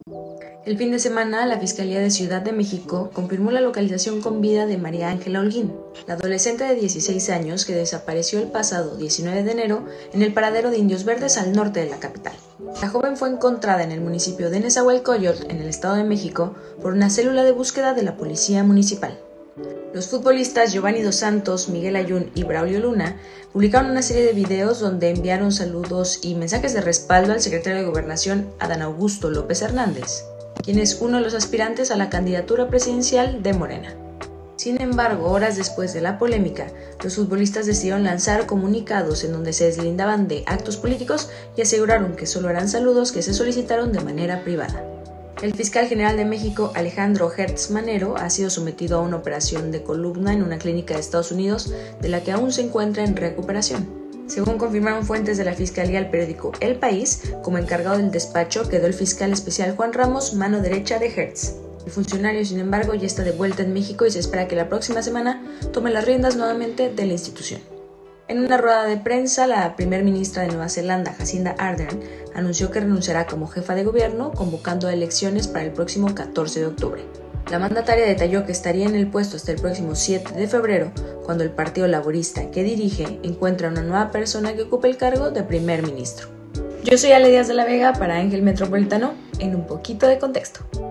El fin de semana, la Fiscalía de Ciudad de México confirmó la localización con vida de María Ángela Holguín, la adolescente de 16 años que desapareció el pasado 19 de enero en el paradero de Indios Verdes al norte de la capital. La joven fue encontrada en el municipio de Nezahualcóyotl, en el Estado de México, por una célula de búsqueda de la Policía Municipal. Los futbolistas Giovanni Dos Santos, Miguel Ayun y Braulio Luna publicaron una serie de videos donde enviaron saludos y mensajes de respaldo al secretario de Gobernación, Adán Augusto López Hernández, quien es uno de los aspirantes a la candidatura presidencial de Morena. Sin embargo, horas después de la polémica, los futbolistas decidieron lanzar comunicados en donde se deslindaban de actos políticos y aseguraron que solo eran saludos que se solicitaron de manera privada. El fiscal general de México, Alejandro Gertz Manero, ha sido sometido a una operación de columna en una clínica de Estados Unidos, de la que aún se encuentra en recuperación. Según confirmaron fuentes de la Fiscalía al periódico El País, como encargado del despacho quedó el fiscal especial Juan Ramos, mano derecha de Gertz. El funcionario, sin embargo, ya está de vuelta en México y se espera que la próxima semana tome las riendas nuevamente de la institución. En una rueda de prensa, la primer ministra de Nueva Zelanda, Jacinda Ardern, anunció que renunciará como jefa de gobierno, convocando a elecciones para el próximo 14 de octubre. La mandataria detalló que estaría en el puesto hasta el próximo 7 de febrero, cuando el Partido Laborista que dirige encuentra una nueva persona que ocupe el cargo de primer ministro. Yo soy Ale Díaz de la Vega para Ángel Metropolitano, en un poquito de contexto.